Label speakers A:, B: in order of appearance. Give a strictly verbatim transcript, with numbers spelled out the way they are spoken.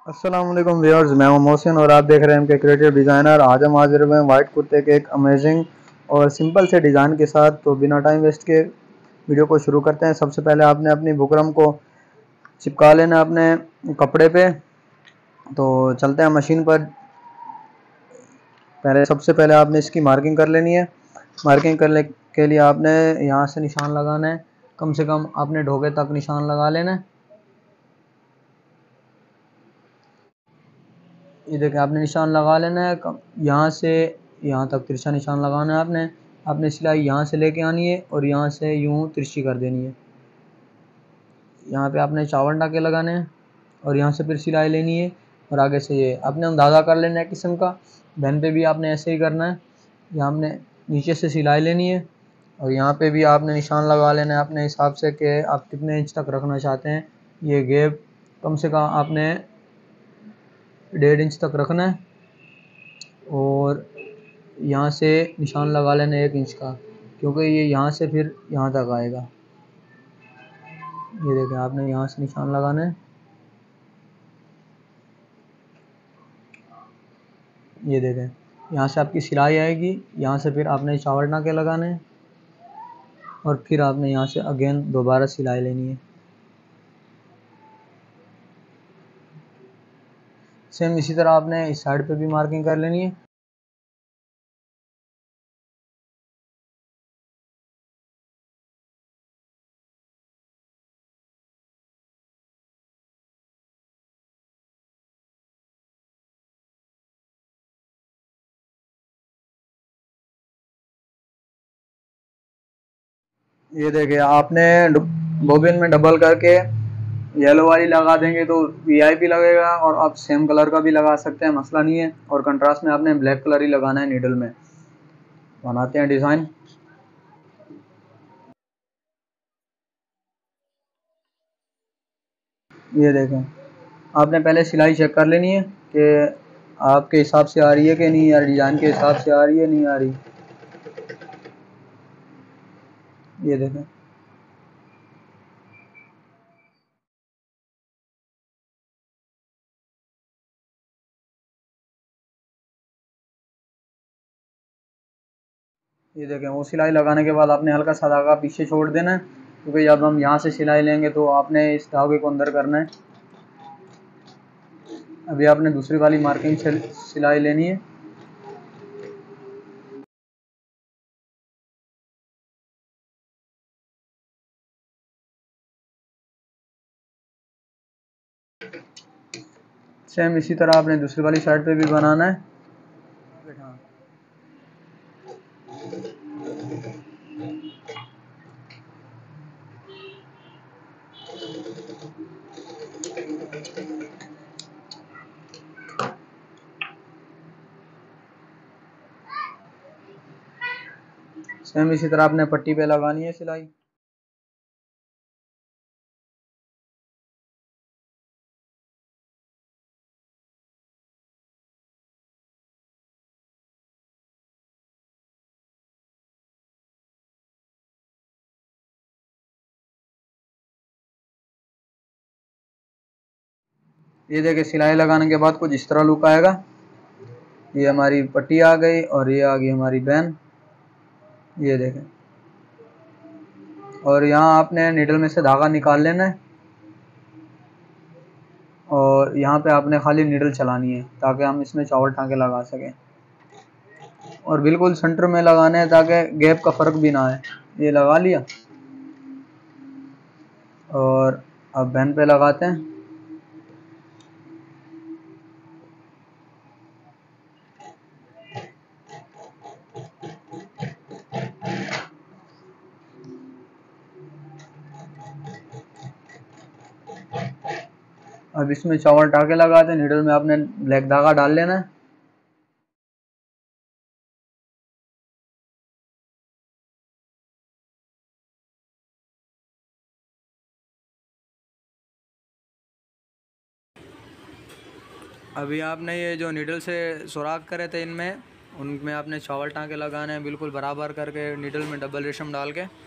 A: अस्सलाम वालेकुम व्यूअर्स, मैं हूं मोहसिन और आप देख रहे हैं एम के क्रिएटिव डिज़ाइनर। आज हम हाजिर हुए हैं वाइट कुर्ते के एक अमेजिंग और सिंपल से डिज़ाइन के साथ। तो बिना टाइम वेस्ट के वीडियो को शुरू करते हैं। सबसे पहले आपने अपनी बुकरम को चिपका लेना अपने कपड़े पे। तो चलते हैं मशीन पर। पहले सबसे पहले आपने इसकी मार्किंग कर लेनी है। मार्किंग करने के लिए आपने यहाँ से निशान लगाना है। कम से कम आपने ढोगे तक निशान लगा लेना है। ये देखिए, आपने निशान लगा लेना है। यहाँ से यहाँ तक तिरछा निशान लगाना है आपने। आपने सिलाई यहाँ से लेके आनी है और यहाँ से यूँ तिरछी कर देनी है। यहाँ पे आपने चावल टाके लगाने हैं और यहाँ से फिर सिलाई लेनी है और आगे से ये आपने अंदाज़ा कर लेना है किस्म का। बहन पे भी आपने ऐसे ही करना है। यहाँ आपने नीचे से सिलाई लेनी है और यहाँ पे भी आपने निशान लगा लेना है अपने हिसाब से कि आप कितने इंच तक रखना चाहते हैं। ये गैप कम से कम आपने डेढ़ इंच तक रखना है और यहाँ से निशान लगा लेना एक इंच का, क्योंकि ये यहाँ से फिर यहाँ तक आएगा। ये देखें, आपने यहाँ से निशान लगाना है। ये देखें, यहाँ से आपकी सिलाई आएगी। यहाँ से फिर आपने चावल नाके लगाने हैं और फिर आपने यहाँ से अगेन दोबारा सिलाई लेनी है। सेम इसी तरह आपने इस साइड पे भी मार्किंग कर लेनी है। ये देखिए, आपने बोबिन में डबल करके येलो वाली लगा देंगे तो वीआईपी लगेगा, और आप सेम कलर का भी लगा सकते हैं, मसला नहीं है। और कंट्रास्ट में आपने ब्लैक कलर ही लगाना है नीडल में। बनाते हैं डिज़ाइन। ये देखें, आपने पहले सिलाई चेक कर लेनी है कि आपके हिसाब से आ रही है कि नहीं, या डिज़ाइन के हिसाब से आ रही है नहीं आ रही। ये देखें, ये देखें, वो सिलाई लगाने के बाद आपने हल्का सा धागा पीछे छोड़ देना है, क्योंकि जब हम यहाँ से सिलाई लेंगे तो आपने इस धागे को अंदर करना है। अभी आपने दूसरी वाली मार्किंग से सिलाई लेनी है। सेम इसी तरह आपने दूसरी वाली साइड पे भी बनाना है। सेम इसी तरह आपने पट्टी पे लगानी है सिलाई। ये देखिए, सिलाई लगाने के बाद कुछ इस तरह लुक आएगा। ये हमारी पट्टी आ गई और ये आ गई हमारी बैन। ये देखें, और यहाँ आपने नीडल में से धागा निकाल लेना है और यहाँ पे आपने खाली नीडल चलानी है ताकि हम इसमें चावल टाँके लगा सकें। और बिल्कुल सेंटर में लगाना है ताकि गैप का फ़र्क भी ना आए। ये लगा लिया और अब बैन पे लगाते हैं। अब इसमें चावल टाँके लगाते हैं। नीडल में आपने ब्लैक धागा डाल लेना है। अभी आपने ये जो नीडल से सुराख करे थे इनमें, उनमें आपने चावल टाँके लगाने हैं बिल्कुल बराबर करके, नीडल में डबल रेशम डाल के।